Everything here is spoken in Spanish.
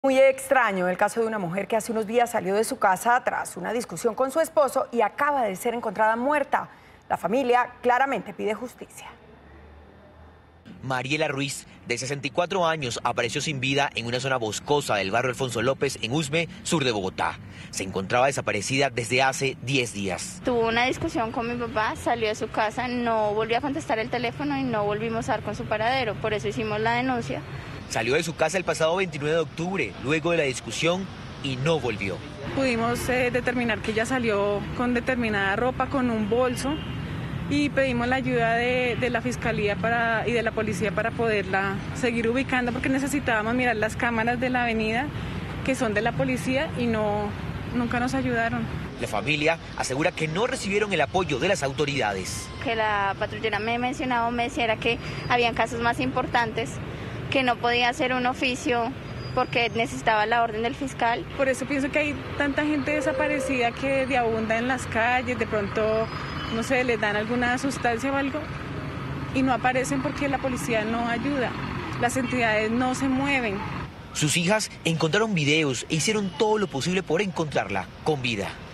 Muy extraño el caso de una mujer que hace unos días salió de su casa tras una discusión con su esposo y acaba de ser encontrada muerta. La familia claramente pide justicia. Mariela Ruiz, de 64 años, apareció sin vida en una zona boscosa del barrio Alfonso López, en Usme, sur de Bogotá. Se encontraba desaparecida desde hace 10 días. Tuvo una discusión con mi papá, salió de su casa, no volvió a contestar el teléfono y no volvimos a dar con su paradero. Por eso hicimos la denuncia. Salió de su casa el pasado 29 de octubre, luego de la discusión, y no volvió. Pudimos determinar que ella salió con determinada ropa, con un bolso, y pedimos la ayuda de la Fiscalía y de la Policía para poderla seguir ubicando, porque necesitábamos mirar las cámaras de la avenida, que son de la policía, y nunca nos ayudaron. La familia asegura que no recibieron el apoyo de las autoridades. Que la patrullera me decía que habían casos más importantes, que no podía hacer un oficio porque necesitaba la orden del fiscal. Por eso pienso que hay tanta gente desaparecida que abunda en las calles, de pronto, no sé, les dan alguna sustancia o algo y no aparecen porque la policía no ayuda, las entidades no se mueven. Sus hijas encontraron videos e hicieron todo lo posible por encontrarla con vida.